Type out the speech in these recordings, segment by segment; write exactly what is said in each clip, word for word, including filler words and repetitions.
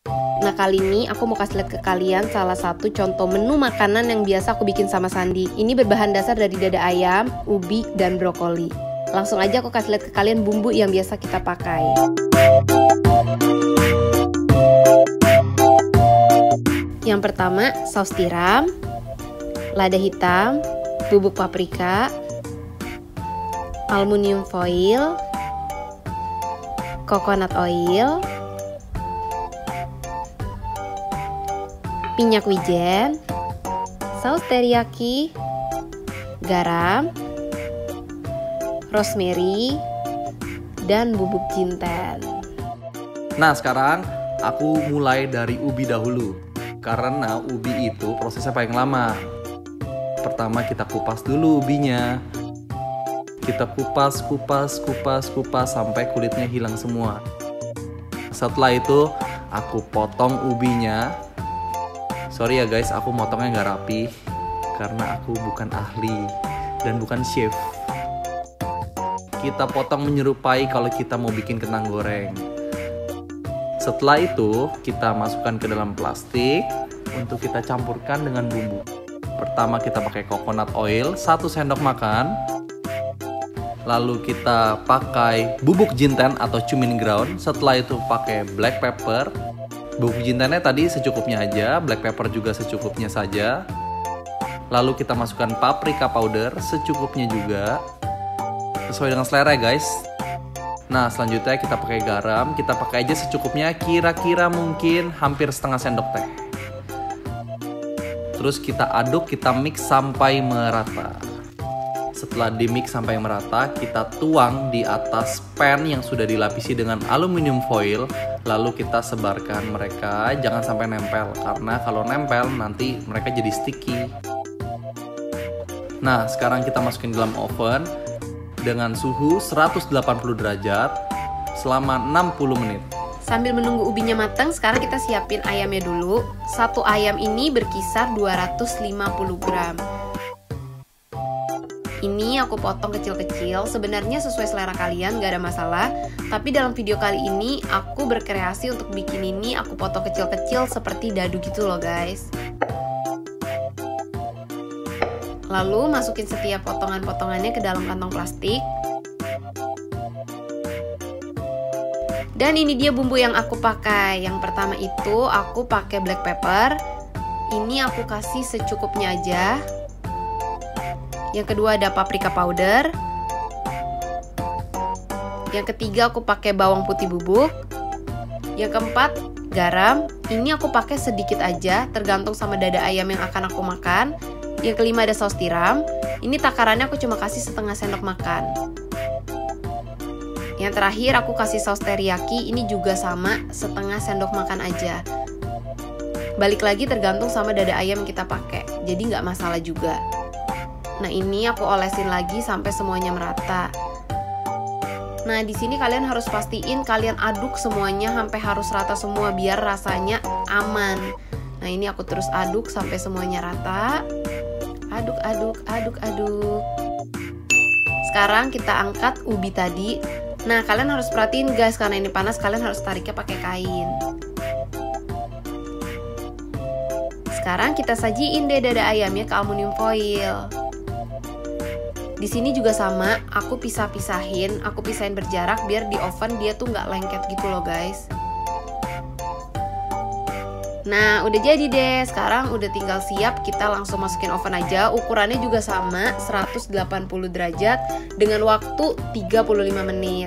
Nah, kali ini aku mau kasih lihat ke kalian salah satu contoh menu makanan yang biasa aku bikin sama Sandi. Ini berbahan dasar dari dada ayam, ubi, dan brokoli. Langsung aja aku kasih lihat ke kalian bumbu yang biasa kita pakai. Yang pertama, saus tiram, lada hitam, bubuk paprika, aluminium foil, coconut oil, minyak wijen, saus teriyaki, garam, rosemary, dan bubuk jinten. Nah, sekarang aku mulai dari ubi dahulu, karena ubi itu prosesnya paling lama. Pertama kita kupas dulu ubinya. Kita kupas, kupas, kupas, kupas sampai kulitnya hilang semua. Setelah itu aku potong ubinya. Sorry ya guys, aku motongnya nggak rapi karena aku bukan ahli dan bukan chef. Kita potong menyerupai kalau kita mau bikin kentang goreng. Setelah itu kita masukkan ke dalam plastik untuk kita campurkan dengan bumbu. Pertama kita pakai coconut oil satu sendok makan. Lalu kita pakai bubuk jinten atau cumin ground. Setelah itu pakai black pepper. Bubuk jintennya tadi secukupnya aja, black pepper juga secukupnya saja. Lalu kita masukkan paprika powder secukupnya juga, sesuai dengan selera guys. Nah, selanjutnya kita pakai garam, kita pakai aja secukupnya, kira-kira mungkin hampir setengah sendok teh. Terus kita aduk, kita mix sampai merata. Setelah di mix sampai merata, kita tuang di atas pan yang sudah dilapisi dengan aluminium foil. Lalu kita sebarkan mereka, jangan sampai nempel, karena kalau nempel nanti mereka jadi sticky. Nah, sekarang kita masukin dalam oven dengan suhu seratus delapan puluh derajat selama enam puluh menit. Sambil menunggu ubinya matang, sekarang kita siapin ayamnya dulu. Satu ayam ini berkisar dua ratus lima puluh gram. Ini aku potong kecil-kecil, sebenarnya sesuai selera kalian, gak ada masalah. Tapi dalam video kali ini, aku berkreasi untuk bikin ini, aku potong kecil-kecil seperti dadu gitu loh guys. Lalu masukin setiap potongan-potongannya ke dalam kantong plastik. Dan ini dia bumbu yang aku pakai. Yang pertama itu aku pakai black pepper. Ini aku kasih secukupnya aja. Yang kedua ada paprika powder. Yang ketiga aku pakai bawang putih bubuk. Yang keempat garam. Ini aku pakai sedikit aja, tergantung sama dada ayam yang akan aku makan. Yang kelima ada saus tiram. Ini takarannya aku cuma kasih setengah sendok makan. Yang terakhir aku kasih saus teriyaki. Ini juga sama, setengah sendok makan aja. Balik lagi tergantung sama dada ayam yang kita pakai, jadi nggak masalah juga. Nah, ini aku olesin lagi sampai semuanya merata. Nah, di sini kalian harus pastiin kalian aduk semuanya sampai harus rata semua biar rasanya aman. Nah, ini aku terus aduk sampai semuanya rata. Aduk, aduk, aduk, aduk. Sekarang kita angkat ubi tadi. Nah, kalian harus perhatiin guys, karena ini panas, kalian harus tariknya pakai kain. Sekarang kita sajiin deh dada ayamnya ke aluminium foil. Di sini juga sama, aku pisah-pisahin, aku pisahin berjarak biar di oven dia tuh nggak lengket gitu loh guys. Nah, udah jadi deh. Sekarang udah tinggal siap, kita langsung masukin oven aja. Ukurannya juga sama, seratus delapan puluh derajat dengan waktu tiga puluh lima menit.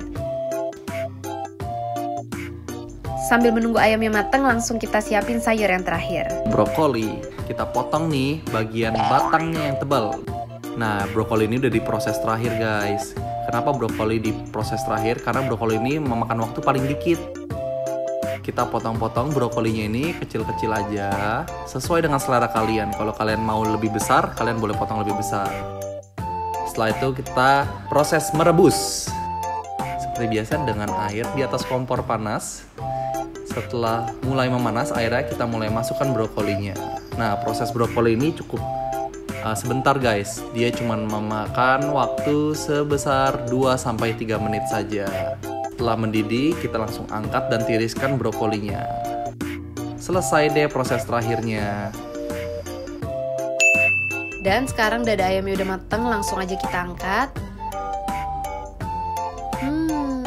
Sambil menunggu ayamnya matang, langsung kita siapin sayur yang terakhir. Brokoli, kita potong nih bagian batangnya yang tebal. Nah, brokoli ini udah di proses terakhir guys. Kenapa brokoli di proses terakhir? Karena brokoli ini memakan waktu paling dikit. Kita potong-potong brokolinya ini kecil-kecil aja, sesuai dengan selera kalian. Kalau kalian mau lebih besar, kalian boleh potong lebih besar. Setelah itu kita proses merebus. Seperti biasa dengan air di atas kompor panas. Setelah mulai memanas airnya, kita mulai masukkan brokolinya. Nah, proses brokoli ini cukup uh, sebentar guys. Dia cuma memakan waktu sebesar dua sampai tiga menit saja. Setelah mendidih, kita langsung angkat dan tiriskan brokolinya. Selesai deh proses terakhirnya. Dan sekarang dada ayamnya udah mateng, langsung aja kita angkat. Hmm,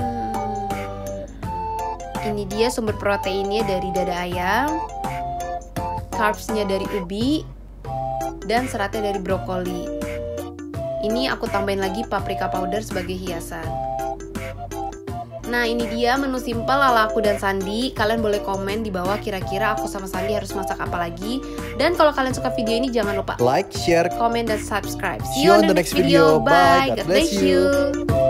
ini dia sumber proteinnya dari dada ayam, carbsnya dari ubi, dan seratnya dari brokoli. Ini aku tambahin lagi paprika powder sebagai hiasan. Nah, ini dia menu simpel ala aku dan Sandi. Kalian boleh komen di bawah kira-kira aku sama Sandi harus masak apa lagi. Dan kalau kalian suka video ini jangan lupa like, share, komen, dan subscribe. See you on the next video. Bye. God bless you.